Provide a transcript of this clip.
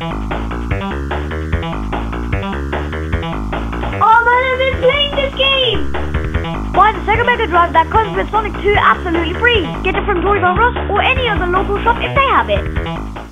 Oh man, I've been playing this game! Buy the Sega Mega Drive that comes with Sonic 2 absolutely free. Get it from Toys R Us or any other local shop if they have it.